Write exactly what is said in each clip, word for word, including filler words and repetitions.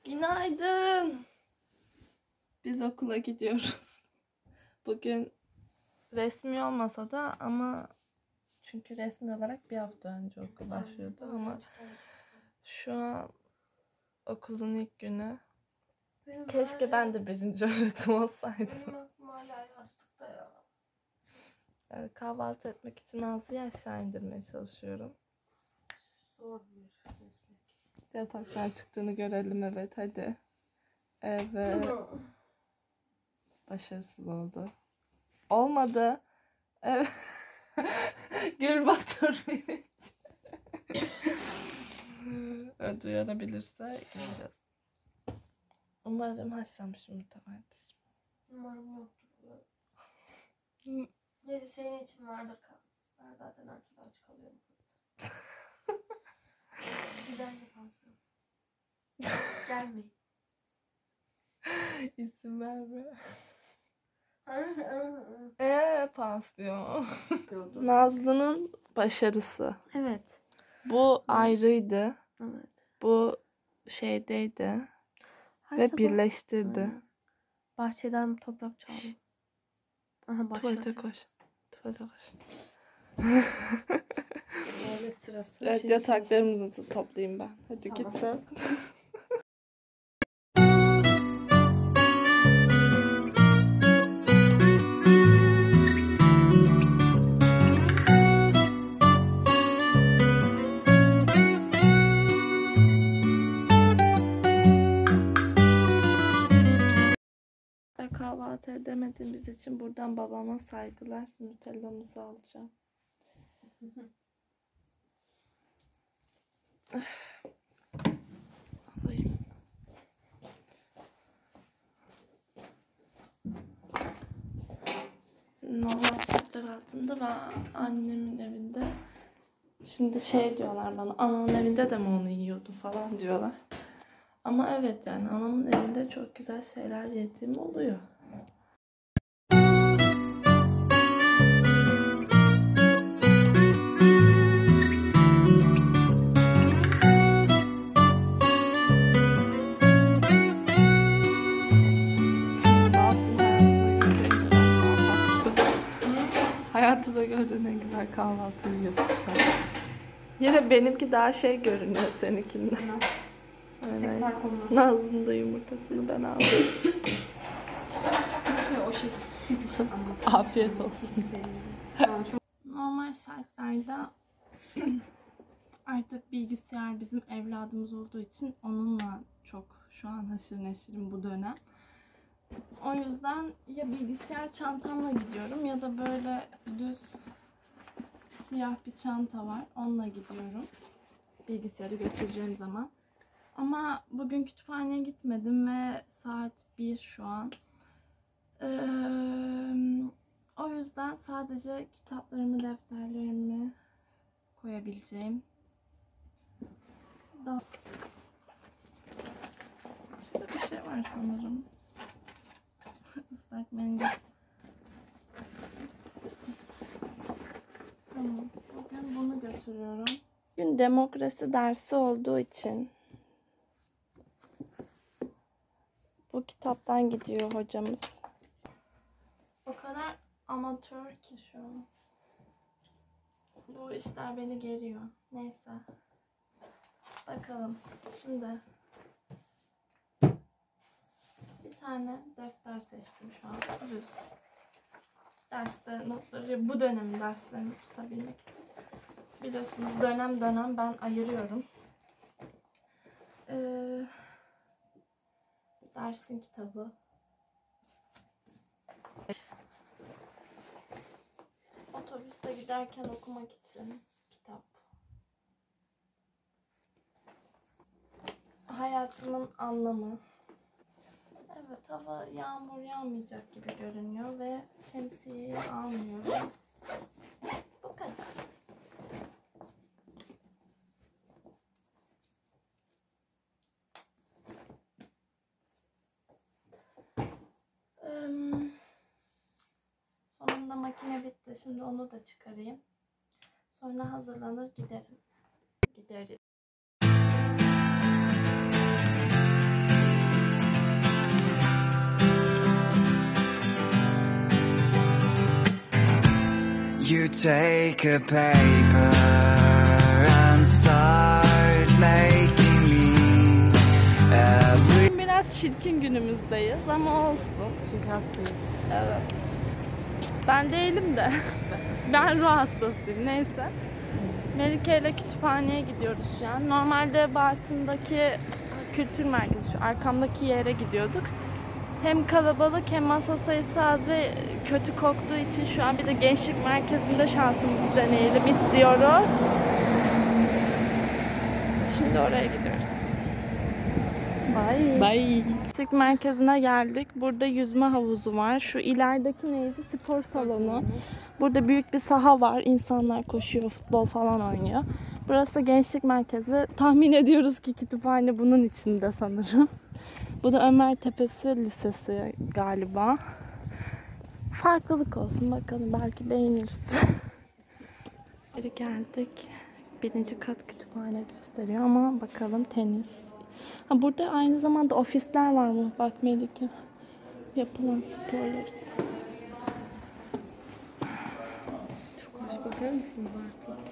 Günaydın. Biz okula gidiyoruz. Bugün resmi olmasa da ama çünkü resmi olarak bir hafta önce okul başlıyordu ama şu an okulun ilk günü. Benim Keşke hala... ben de birinci öğretim olsaydım. Benim aklım hala yastıkta ya. Yani kahvaltı etmek için Nazlı'yı aşağı indirmeye çalışıyorum. Zor bir meslek. Yataktan çıktığını görelim, evet hadi. Evet. Başarısız oldu. Olmadı. Evet. Gül batır beni. Evet, uyanabilirse gideceğiz. Umarım haşlanmışım muhtemelendir. Umarım yoktur. Neyse senin için vardır kalmış. Ben zaten her türlü aç kalıyorum. Güzel bir pansiyon. Gelmeyin. İsim verme. Eee pansiyon. Nazlı'nın başarısı. Evet. Bu ayrıydı. Evet. Bu şeydeydi. Her ve sabah... birleştirdi. Aynen. Bahçeden toprak çaldım. Aha başladı. Tuvalete koş. Tuvalete koş. Öyle sırası. Evet, şey yataklarımızı sırası. Toplayayım ben. Hadi tamam. Git sen. Kahvaltı edemediğimiz için buradan babama saygılar. Nutellamızı alacağım. Alayım. Normal şartlar altında ben annemin evinde. Şimdi şey diyorlar bana, ananın evinde de mi onu yiyordun falan diyorlar. Ama evet, yani anamın evinde çok güzel şeyler yediğim oluyor. Hayatımda gördüğün en güzel kahvaltı yiyorsun şu an. Yine benimki daha şey görünüyor seninkinden. Aynen. Nazlı'nın da yumurtasını ben aldım. O şey. Afiyet olsun. Normal şartlarda artık bilgisayar bizim evladımız olduğu için onunla çok şu an haşır neşirim bu dönem. O yüzden ya bilgisayar çantamla gidiyorum ya da böyle düz siyah bir çanta var. Onunla gidiyorum. Bilgisayarı götüreceğim zaman. Ama bugün kütüphaneye gitmedim ve saat bir şu an. Ee, o yüzden sadece kitaplarımı, defterlerimi koyabileceğim. Daha... Şurada bir şey var sanırım. Islak mendil. Tamam. Bugün bunu götürüyorum. Bugün demokrasi dersi olduğu için bu kitaptan gidiyor hocamız. O kadar amatör ki şu an. Bu işler beni geriyor. Neyse. Bakalım. Şimdi bir tane defter seçtim şu an. Düz. Derste notları, bu dönemin derslerini tutabilmek için. Biliyorsunuz dönem dönem ben ayırıyorum. Ee, dersin kitabı. Otobüste giderken okumak için kitap. Hayatımın anlamı. Evet, hava yağmur yağmayacak gibi görünüyor ve şemsiyeyi almıyorum. Bu kadar. Sonunda makine bitti. Şimdi onu da çıkarayım. Sonra hazırlanır giderim. Gideriz. take a paper and start making me every... Biraz çirkin günümüzdeyiz ama olsun. Çünkü hastayız. Evet. Ben değilim de. Ben ruh hastasıyım. Neyse. Melike ile kütüphaneye gidiyoruz şu an. Normalde Bartın'daki kültür merkezi, şu arkamdaki yere gidiyorduk. Hem kalabalık hem masa sayısı az ve kötü koktuğu için şu an bir de gençlik merkezinde şansımızı deneyelim istiyoruz. Şimdi oraya gidiyoruz. Bye. Bye. Gençlik merkezine geldik. Burada yüzme havuzu var. Şu ilerideki neydi? Spor salonu. Burada büyük bir saha var. İnsanlar koşuyor, futbol falan oynuyor. Burası da gençlik merkezi. Tahmin ediyoruz ki kütüphane bunun içinde sanırım. Bu da Ömer Tepesi Lisesi galiba. Farklılık olsun bakalım, belki beğeniriz. Geri geldik. Birinci kat kütüphane gösteriyor ama bakalım tenis. Ha, burada aynı zamanda ofisler var mı? Bak Melike. Yapılan sporları. Çok hoş, bakar mısın Bartın?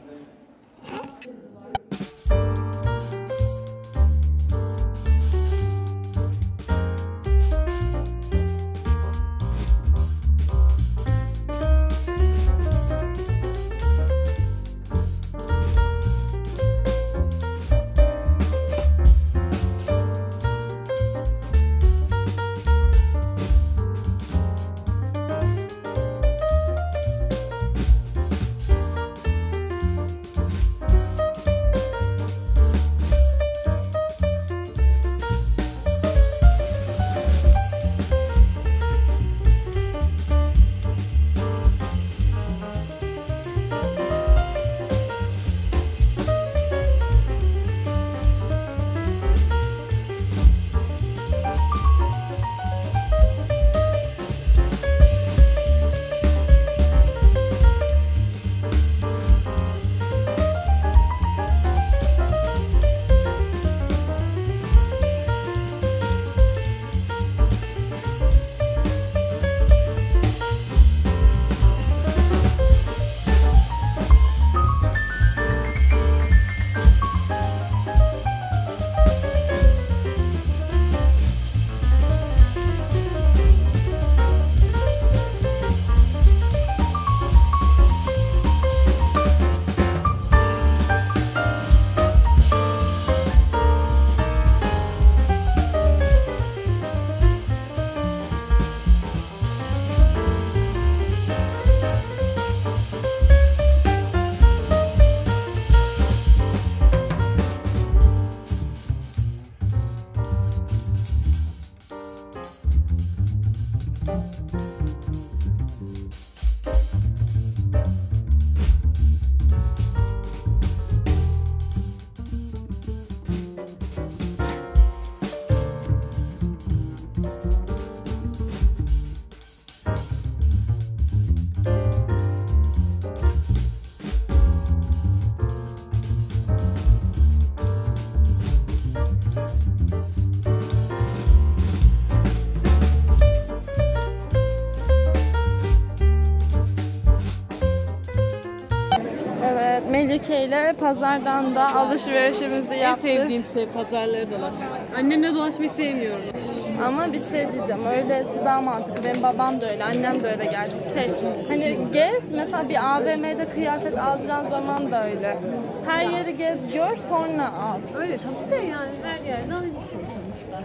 Melike ile pazardan da alışverişimizi En yaptık. sevdiğim şey pazarlara dolaşmak. Annemle dolaşmayı sevmiyorum. Ama bir şey diyeceğim, öylesi daha mantıklı. Benim babam da öyle, annem de öyle gerçi. Şey, hani gez, mesela bir A V M'de kıyafet alacağın zaman da öyle. Her yeri gez, gör, sonra al. Öyle tabii de yani her yerde aynı şey sonuçta.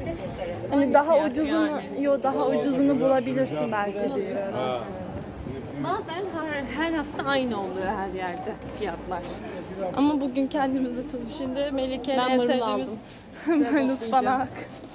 Hani daha ucuzunu, yo daha ucuzunu bulabilirsin belki diyor. Bazen her, her hafta aynı oluyor her yerde fiyatlar. Ama bugün kendimizi tut. Şimdi Melike'nin Ben en marul sevdiğimiz aldım. böyle ıspanak.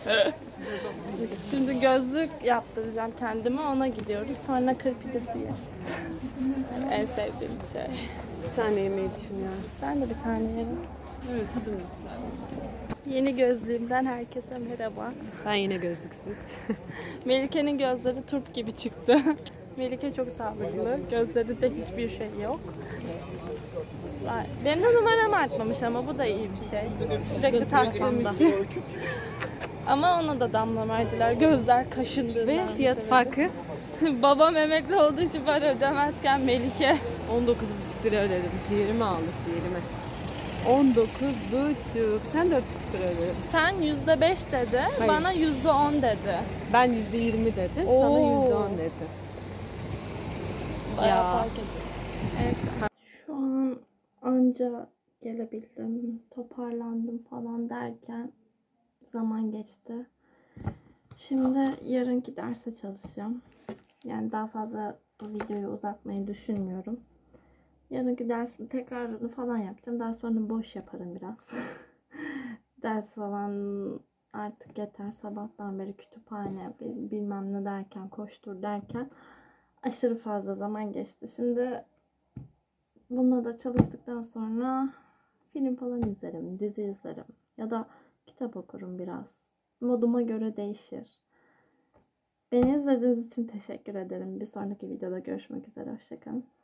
Şimdi gözlük yaptıracağım kendime, ona gidiyoruz. Sonra kır pidesi yeriz. En sevdiğimiz şey. Bir tane yemeyi düşünüyorum. Ben de bir tane yerim. Evet, tadını güzel. Yeni gözlüğümden herkese merhaba. Ben yine gözlüksüz. Melike'nin gözleri turp gibi çıktı. Melike çok sağlıklı. Gözlerinde hiçbir şey yok. Benim de numaram artmamış ama bu da iyi bir şey. Sürekli taktığım için. Ama ona da damla verdiler. Gözler kaşındı. Ve fiyat farkı Babam emekli olduğu için para ödemezken Melike on dokuz buçuk lira ödedim. Ciğerimi aldı ciğerimi. on dokuz buçuk. Sen dört buçuk lira ödedin. sen yüzde beş dedi, Hayır. bana yüzde on dedi. Ben yüzde yirmi dedim. Oo. Sana yüzde on dedim. Bayağı Ya. fark ediyor. Neyse. Şu an anca gelebildim, toparlandım falan derken zaman geçti. Şimdi yarınki derse çalışacağım. Yani daha fazla bu videoyu uzatmayı düşünmüyorum. Yarınki dersin tekrarını falan yapacağım. Daha sonra boş yaparım biraz. Ders falan artık yeter. Sabahtan beri kütüphane bilmem ne derken, koştur derken aşırı fazla zaman geçti. Şimdi bununla da çalıştıktan sonra film falan izlerim, dizi izlerim ya da kitap okurum biraz. Moduma göre değişir. Beni izlediğiniz için teşekkür ederim. Bir sonraki videoda görüşmek üzere. Hoşçakalın.